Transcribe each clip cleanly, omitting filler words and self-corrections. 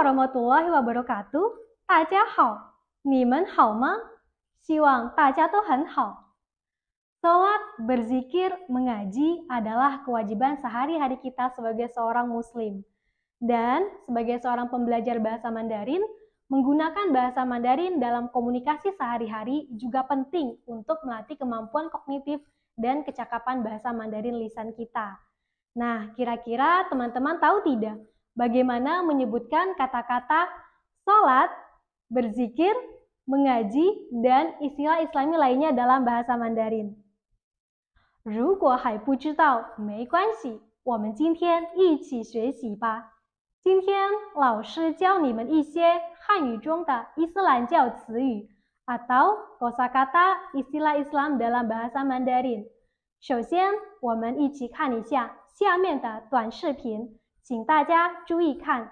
warahmatullahi wabarakatuh. 大家好，你们好吗？希望大家都很好。Sholat, berzikir, mengaji adalah kewajiban sehari-hari kita sebagai seorang muslim. Dan sebagai seorang pembelajar bahasa Mandarin, menggunakan bahasa Mandarin dalam komunikasi sehari-hari juga penting untuk melatih kemampuan kognitif dan kecakapan bahasa Mandarin lisan kita. Nah, kira-kira teman-teman tahu tidak bagaimana menyebutkan kata-kata sholat, berzikir, mengaji, dan istilah Islami lainnya dalam bahasa Mandarin? 如果还不知道，没关系，我们今天一起学习吧。今天老师教你们一些汉语中的伊斯兰教词语 atau kosakata istilah Islam dalam bahasa Mandarin。首先，我们一起看一下下面的短视频，请大家注意看。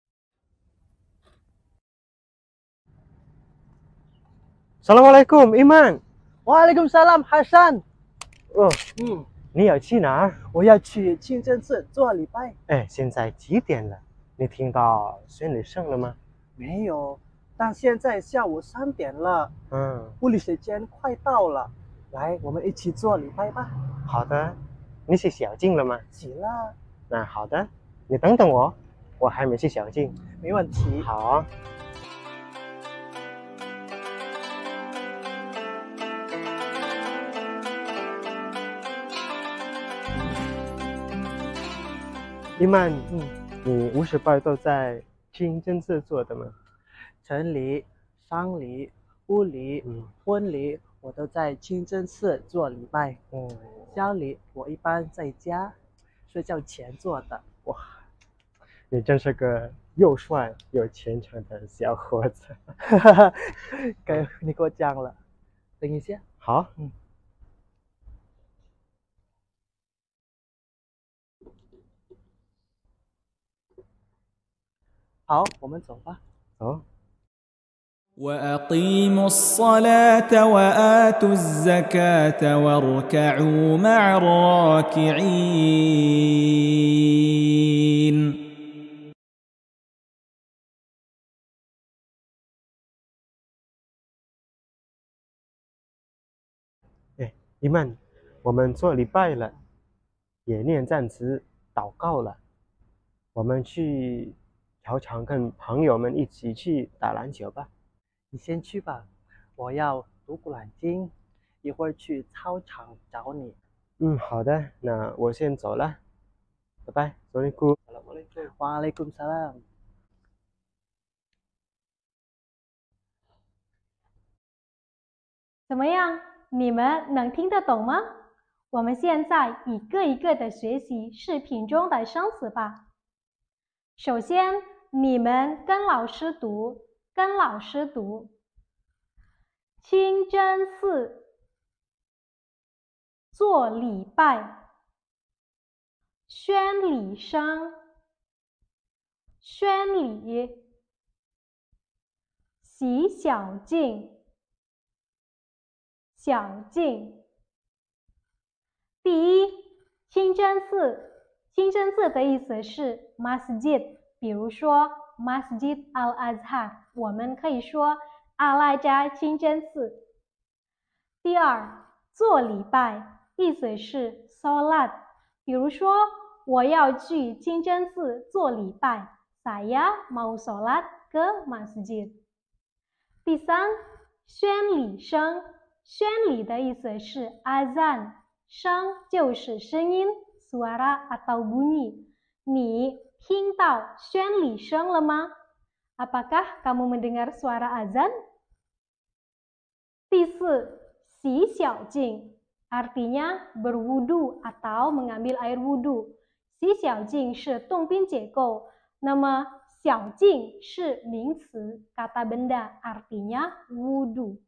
Assalamualaikum Iman。 Waalaikumsalam Hasan。 你要去哪儿？ 我要去清真寺做礼拜。 哎，现在几点了？你听到宣礼声了吗？ 没有，但现在下午3点了。物理时间快到了，来，我们一起做礼拜吧。 好的，你洗小净了吗？ 洗了。 那好的，你等等我，我还没洗小净。 没问题。 好。伊曼，你58都在清真寺做的吗？ 晨礼、丧礼、物礼、婚礼，我都在清真寺做礼拜。宵礼我一般在家睡觉前做的。 哇，你真是个又帅又虔诚的小伙子。 你给我讲了，等一下。 好。 好，我们走吧。 走。 وأقيموا الصلاة وآتوا الزكاة واركعوا مع الراكعين。 伊曼，我们做礼拜了，也念赞词、祷告了，我们去操场跟朋友们一起去打篮球吧。 你先去吧，我要读古兰经，一会儿去操场找你。 好的，那我先走了，拜拜。 Waalaikumsalam。 怎么样？你们能听得懂吗？我们现在一个一个的学习视频中的生词吧。首先，你们跟老师读，清真寺做礼拜，宣礼声，宣礼，洗小净，小净。第一，清真寺。清真寺的意思是 masjid， 比如说 Masjid Al-Azhar， 我们可以说阿拉扎清真寺。第二，做礼拜，意思是 Sholat， 比如说我要去清真寺做礼拜 Saya mau sholat ke masjid。第三，宣礼声，宣礼的意思是 azan， 声就是声音 suara atau bunyi。你听到宣礼声了吗？ Apakah kamu mendengar suara azan？ 第四，洗小净 artinya berwudu atau mengambil air wudu。洗小净是动宾结构，那么小净是名词 kata benda artinya wudu。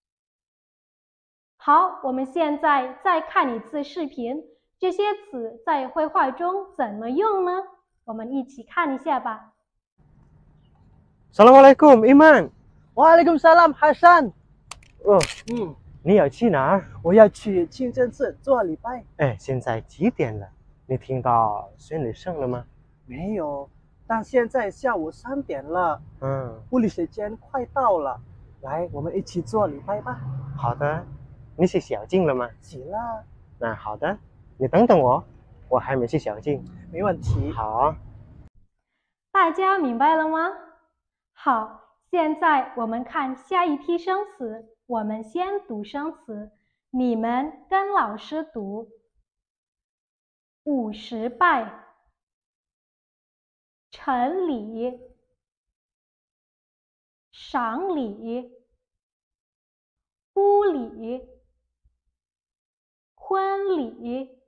好，我们现在再看一次视频，这些词在绘画中怎么用呢？我们一起看一下吧。 Assalamualaikum Iman。 Waalaikumsalam Hasan。 你要去哪儿？ 我要去清真寺做礼拜。 哎，现在几点了？你听到宣礼声了吗？ 没有， 但现在下午3点了，物理时间快到了，来，我们一起做礼拜吧。 好的，你洗小净了吗？ 洗了。 那好的，你等等我，我还没去小净。 没问题。 好， 大家明白了吗？好，现在我们看下一批生词，我们先读生词，你们跟老师读。50拜，陈礼，赏礼，屋礼，婚礼，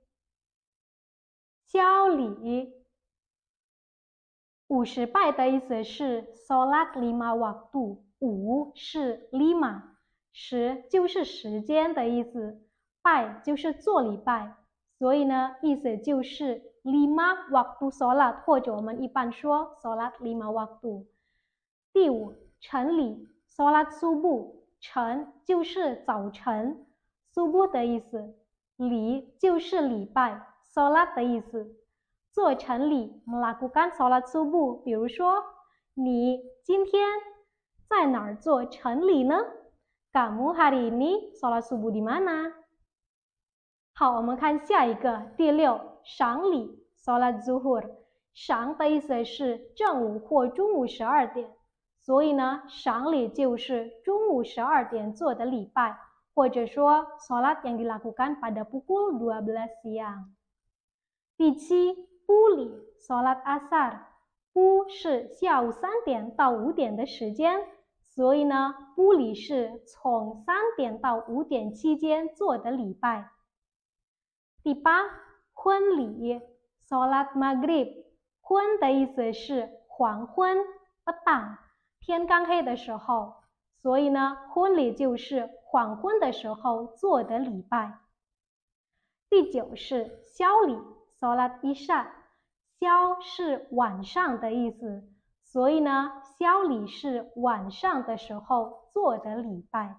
宵礼。50拜的意思是 Sholat 5 waktu，5是 5，10就是时间的意思，拜就是做礼拜，所以呢，意思就是5 waktu sholat， 或者我们一般说 Sholat 5 waktu。第5，晨礼 Sholat subuh， 晨就是早晨 ，subuh 的意思，礼就是礼拜 ，Sholat 的意思。做晨礼 melakukan sholat subuh， 比如说，你今天在哪儿做晨礼呢？ Kamu hari ini sholat subuh di mana？ 好，我们看下一个，第6，赏礼 sholat zuhur， 赏的意思是正午或中午12点，所以呢，赏礼就是中午12点做的礼拜，或者说 sholat yang dilakukan pada pukul 12 siang。第7，布里 Sholat Azhar， 布是下午3点到5点的时间，所以呢，布里是从3点到5点期间做的礼拜。第8，婚礼 Sholat Maghrib， 婚的意思是黄昏 petang， 天刚黑的时候，所以呢，婚礼就是黄昏的时候做的礼拜。第9是宵礼 Sholat Isya，宵是晚上的意思，所以呢，宵礼是晚上的时候做的礼拜。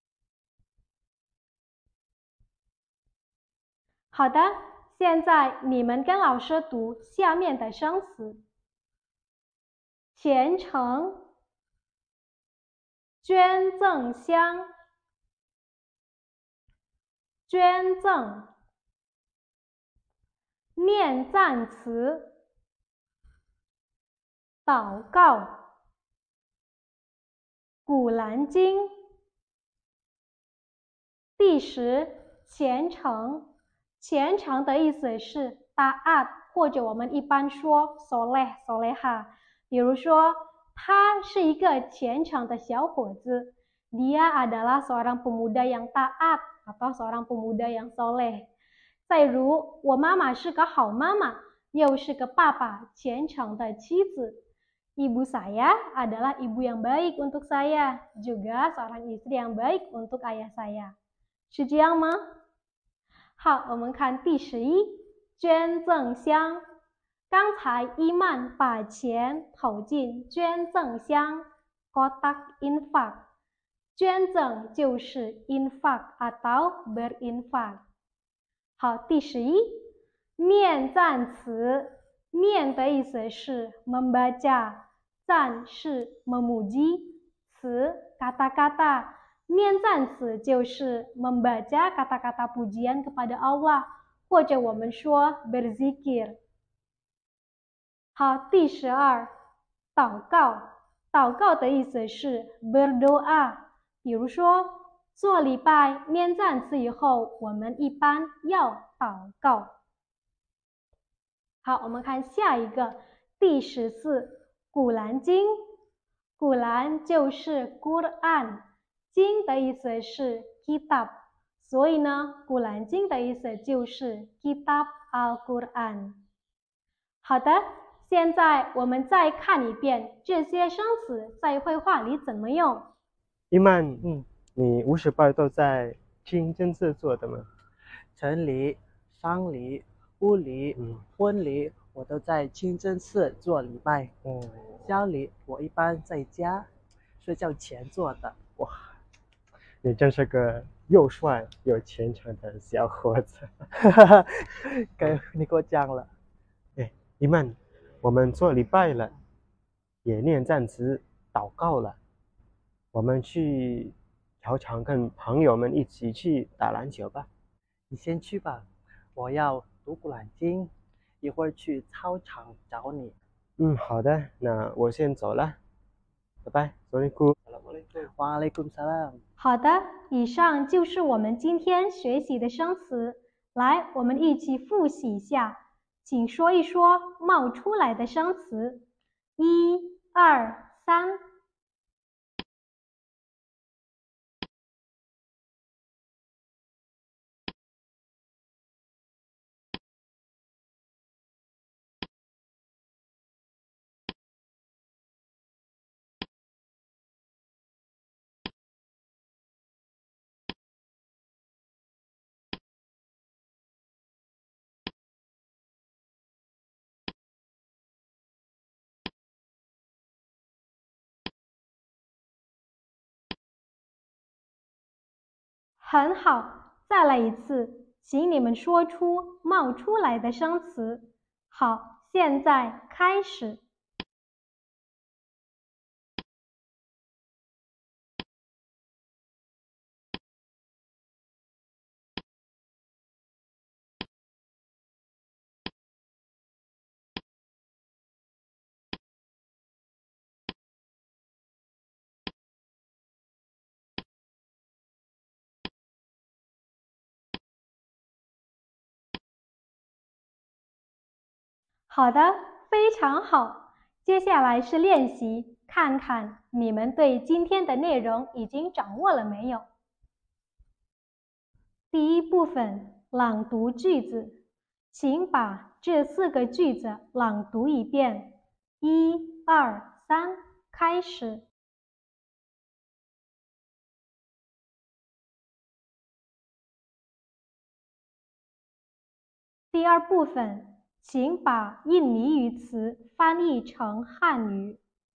好的，现在你们跟老师读下面的生词：虔诚、捐赠箱、捐赠、念赞词、祷告、古兰经。第10，虔诚。虔诚的意思是 taat， 或者我们一般说 soleh soleha。比如说，他是一个虔诚的小伙子 ，dia adalah seorang pemuda yang taat atau seorang pemuda yang soleh。再如，我妈妈是个好妈妈，又是个爸爸虔诚的妻子。Ibu saya adalah ibu yang baik untuk saya, juga seorang istri yang baik untuk ayah saya。是这样吗？好，我们看第11，捐赠箱。刚才伊曼把钱投进捐赠箱 kotak infak。捐赠就是 infak atau berinfak。好，第11，念赞词。念的意思是 membaca， 赞是 memuji， 词 kata-kata。念赞词就是 membaca kata-kata pujian kepada Allah， 或者我们说 berzikir。好，第12，祷告。祷告的意思是 berdoa。比如说，做礼拜念赞词以后，我们一般要祷告。好，我们看下一个，第14，古兰经。古兰就是 Quran， 经的意思是 kitab， 所以呢，古兰经的意思就是 kitab al-Quran。好的，现在我们再看一遍这些生词在绘画里怎么用。 伊曼，你50拜都在清真寺做的吗？ 晨礼、丧礼、屋礼、婚礼，我都在清真寺做礼拜。宵礼我一般在家睡觉前做的。 哇，你真是个又帅又虔诚的小伙子。 你过奖了。 伊曼，我们做礼拜了， 也念赞词祷告了。我们去球场跟朋友们一起去打篮球吧。 你先去吧，我要读古兰经，一会儿去操场找你。 好的，那我先走了，拜拜。 Waalaikumsalam。 好的，以上就是我们今天学习的生词。来，我们一起复习一下，请说一说冒出来的生词。1、2、3。很好，再来一次，请你们说出冒出来的生词。好，现在开始。好的，非常好。接下来是练习，看看你们对今天的内容已经掌握了没有。第一部分，朗读句子，请把这4个句子朗读一遍。1、2、3，开始。第二部分，请把印尼语词翻译成汉语。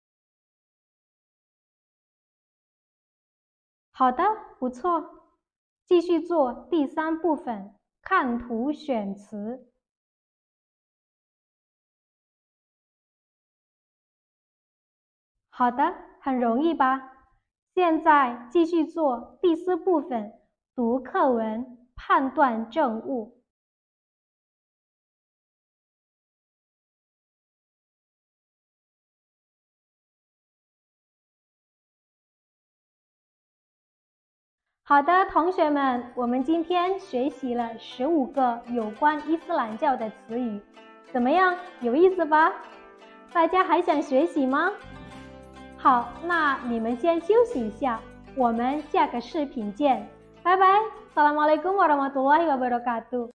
好的，不错。继续做第3部分，看图选词。好的，很容易吧？现在继续做第4部分，读课文，判断正误。好的，同学们，我们今天学习了15个有关伊斯兰教的词语，怎么样？有意思吧？大家还想学习吗？好，那你们先休息一下，我们下个视频见，拜拜。Assalamualaikum warahmatullahi wabarakatuh。